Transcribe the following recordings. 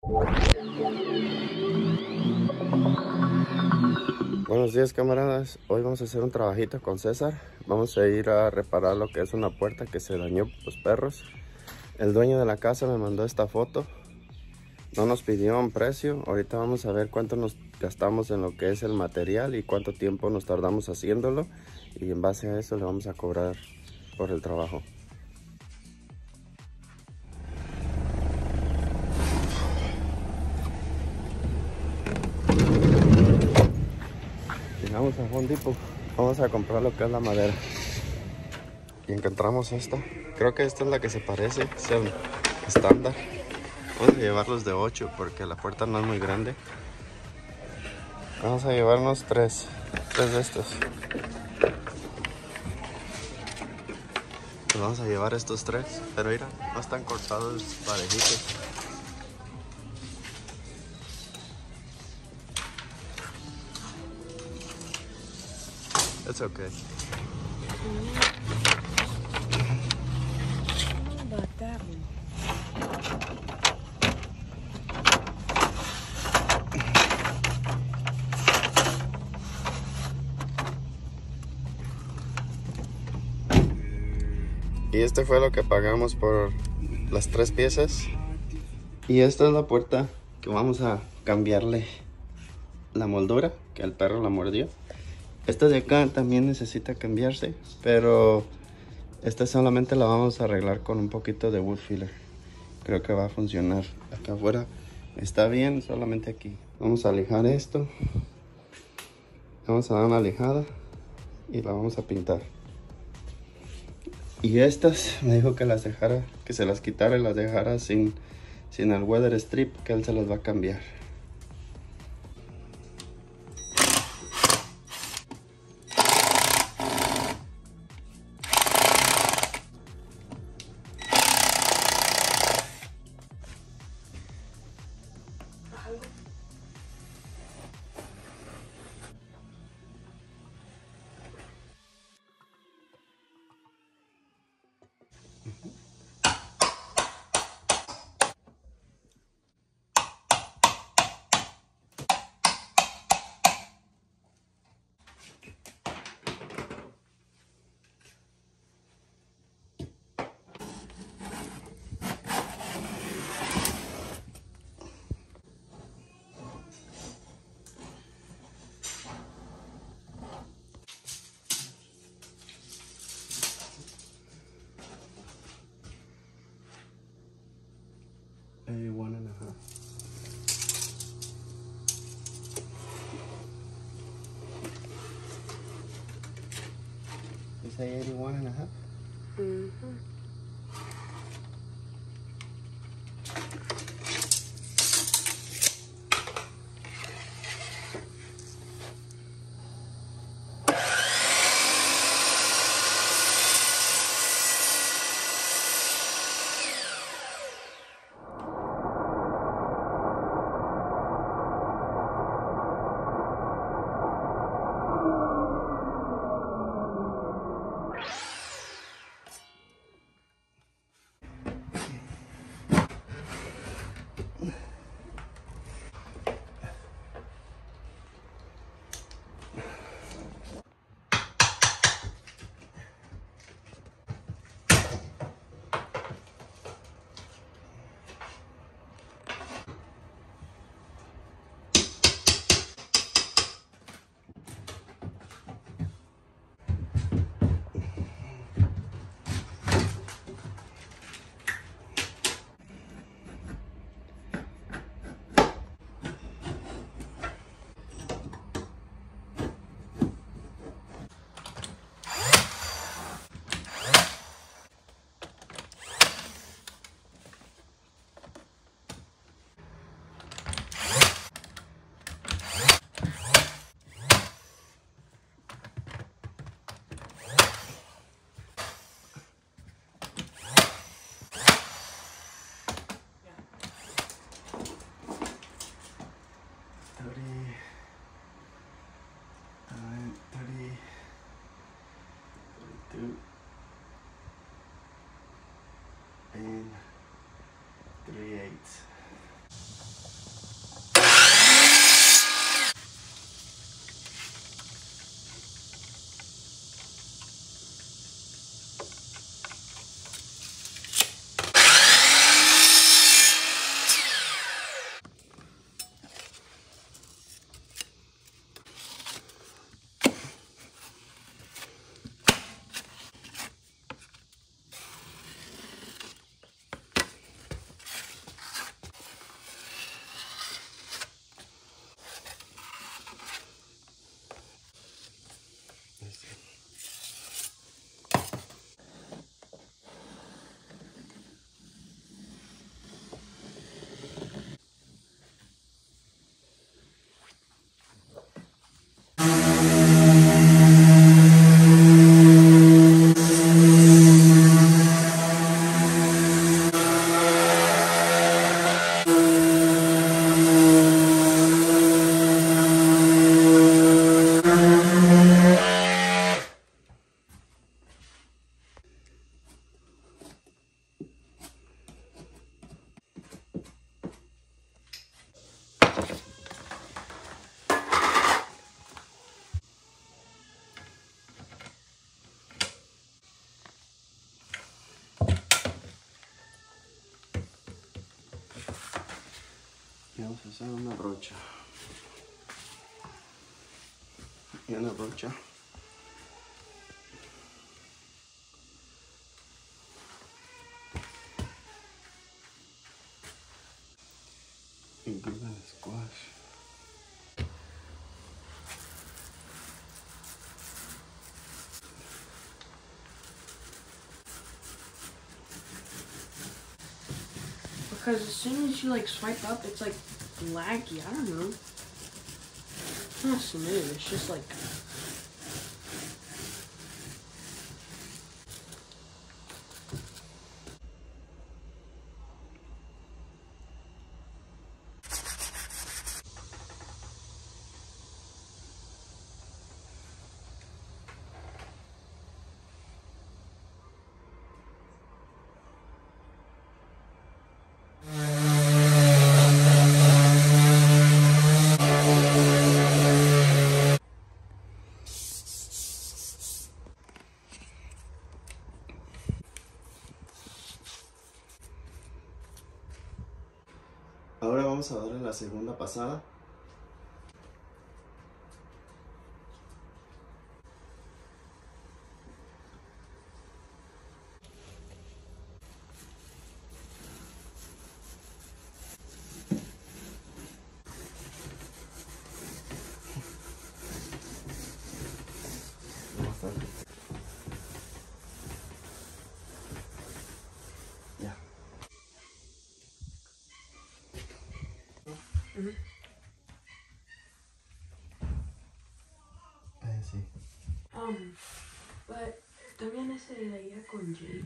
Buenos días, camaradas. Hoy vamos a hacer un trabajito con César. Vamos a ir a reparar lo que es una puerta que se dañó por los perros. El dueño de la casa me mandó esta foto. No nos pidió un precio. Ahorita vamos a ver cuánto nos gastamos en lo que es el material y cuánto tiempo nos tardamos haciéndolo. Y en base a eso le vamos a cobrar por el trabajo. Llegamos a Home Depot. Vamos a comprar lo que es la madera. Y encontramos esta. Creo que esta es la que se parece. Es el estándar. Vamos a llevarlos de 8 porque la puerta no es muy grande. Vamos a llevarnos tres de estos. Pues vamos a llevar estos 3, pero mira, no están cortados parejitos. It's okay. Y este fue lo que pagamos por las 3 piezas. Y esta es la puerta que vamos a cambiarle la moldura, que el perro la mordió. Esta de acá también necesita cambiarse, pero esta solamente la vamos a arreglar con un poquito de wood filler. Creo que va a funcionar. Acá afuera está bien, solamente aquí. Vamos a lijar esto. Vamos a dar una lijada y la vamos a pintar. Y estas me dijo que las dejara, que se las quitara y las dejara sin el weather strip, que él se las va a cambiar. Maybe 1.5. You say 81.5? Mm-hmm. Y vamos a hacer una brocha. Y una brocha. Y glue gun squash. Because as soon as you like swipe up, it's like laggy. I don't know. It's not smooth. It's just like. Ahora vamos a darle la segunda pasada. Ya. Sí. But también ese de allá con JP.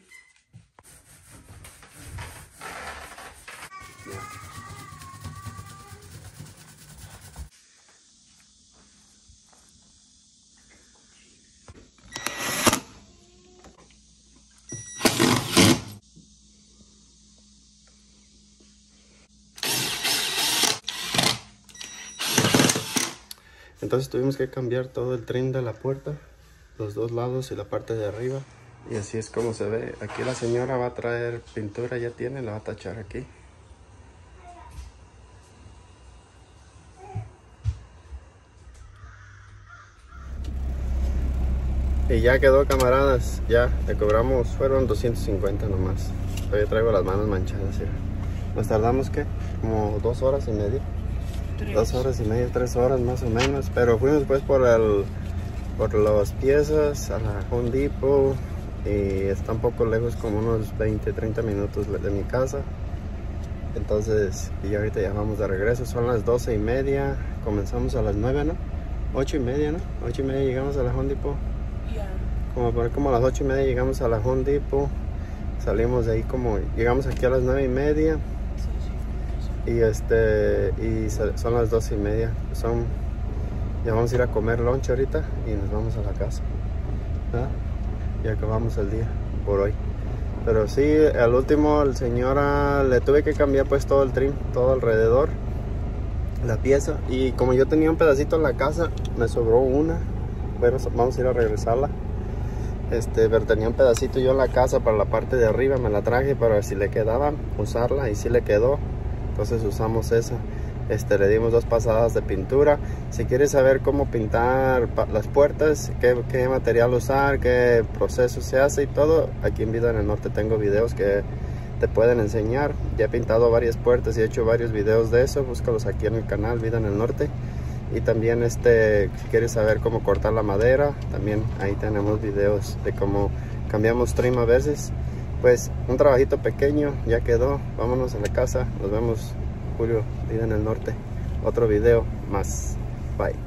Entonces tuvimos que cambiar todo el trim de la puerta, los dos lados y la parte de arriba. Y así es como se ve. Aquí la señora va a traer pintura, ya tiene, la va a tachar aquí. Y ya quedó, camaradas, ya le cobramos, fueron 250 nomás. Todavía traigo las manos manchadas, ¿sí? Nos tardamos, ¿qué? Como 2 horas y media. 2 horas y media, 3 horas más o menos. Pero fuimos pues por las piezas a la Home Depot. Y está un poco lejos, como unos 20, 30 minutos de mi casa. Entonces, y ahorita ya vamos de regreso. Son las 12 y media. Comenzamos a las 9, ¿no? 8 y media, ¿no? 8 y media llegamos a la Home Depot. Como a las 8 y media llegamos a la Home Depot. Salimos de ahí llegamos aquí a las 9 y media. Y son las 12 y media. Ya vamos a ir a comer lunch ahorita y nos vamos a la casa, ¿verdad? Y acabamos el día por hoy. Pero sí, al último el señora le tuve que cambiar pues todo el trim, todo alrededor, la pieza. Y como yo tenía un pedacito en la casa, me sobró una. Pero vamos a ir a regresarla. Pero tenía un pedacito yo en la casa para la parte de arriba, me la traje para ver si le quedaba usarla, y sí le quedó. Entonces usamos esa. Le dimos 2 pasadas de pintura. Si quieres saber cómo pintar las puertas, qué material usar, qué proceso se hace y todo, aquí en Vida en el Norte tengo videos que te pueden enseñar. Ya he pintado varias puertas y he hecho varios videos de eso. Búscalos aquí en el canal Vida en el Norte. Y también si quieres saber cómo cortar la madera, también ahí tenemos videos de cómo cambiamos trim a veces. Pues un trabajito pequeño, ya quedó. Vámonos a la casa. Nos vemos, Julio, Vida en el Norte. Otro video más. Bye.